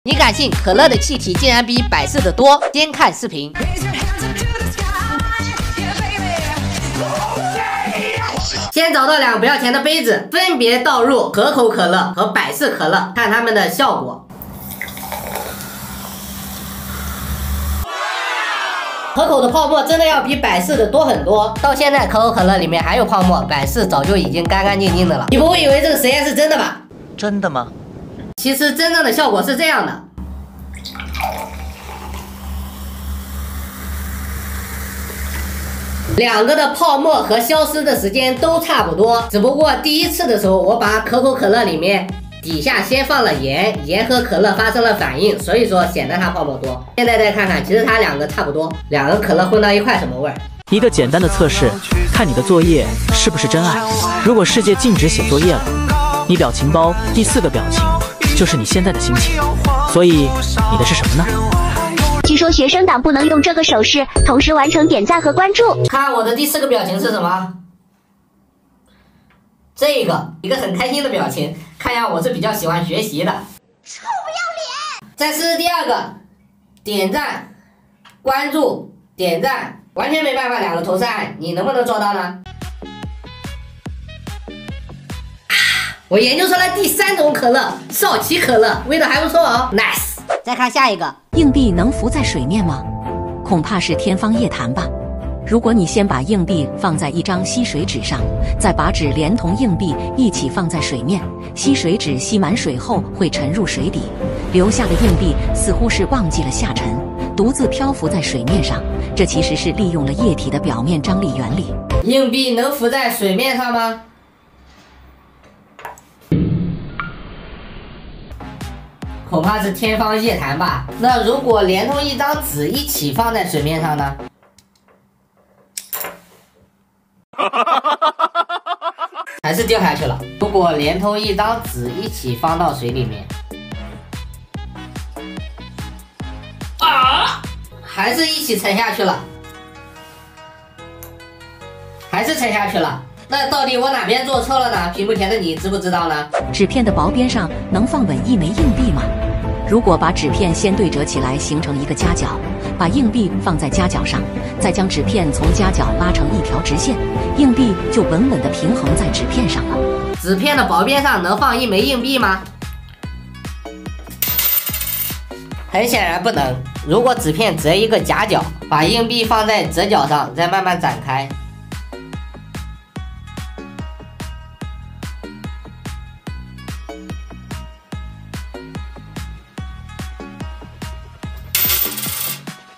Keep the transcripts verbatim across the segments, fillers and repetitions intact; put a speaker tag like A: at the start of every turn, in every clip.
A: 你敢信可乐的气体竟然比百事的多？先看视频。先找到两个不要钱的杯子，分别倒入可口可乐和百事可乐，看它们的效果。可口的泡沫真的要比百事的多很多，到现在可口可乐里面还有泡沫，百事早就已经干干净净的了。你不会以为这个实验是真的吧？
B: 真的吗？
A: 其实真正的效果是这样的。两个的泡沫和消失的时间都差不多，只不过第一次的时候我把可口可乐里面底下先放了盐，盐和可乐发生了反应，所以说显得它泡沫多。现在再看看，其实它两个差不多，两个可乐混到一块什么味儿？
B: 一个简单的测试，看你的作业是不是真爱。如果世界禁止写作业了，你表情包第四个表情就是你现在的心情，所以你的是什么呢？
C: 据说学生党不能用这个手势同时完成点赞和关注。
A: 看我的第四个表情是什么？这个一个很开心的表情，看样我是比较喜欢学习的。
C: 臭不要脸！
A: 再试试第二个，点赞、关注、点赞，完全没办法两个同时按，你能不能做到呢？啊，我研究出来第三种可乐，少奇可乐，味道还不错哦 ，nice。再看下一个，
D: 硬币能浮在水面吗？恐怕是天方夜谭吧。如果你先把硬币放在一张吸水纸上，再把纸连同硬币一起放在水面，吸水纸吸满水后会沉入水底，留下的硬币似乎是忘记了下沉，独自漂浮在水面上。这其实是利用了液体的表面张力原理。
A: 硬币能浮在水面上吗？恐怕是天方夜谭吧。那如果连同一张纸一起放在水面上呢？还是掉下去了。如果连同一张纸一起放到水里面，啊，还是一起沉下去了，还是沉下去了。那到底我哪边做错了呢？屏幕前的你知不知道呢？
D: 纸片的薄边上能放稳一枚硬币吗？如果把纸片先对折起来形成一个夹角，把硬币放在夹角上，再将纸片从夹角拉成一条直线，硬币就稳稳地平衡在纸片上了。
A: 纸片的薄边上能放一枚硬币吗？很显然不能。如果纸片折一个夹角，把硬币放在折角上，再慢慢展开。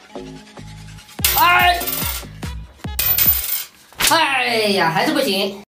A: 哎，哎呀，还是不行。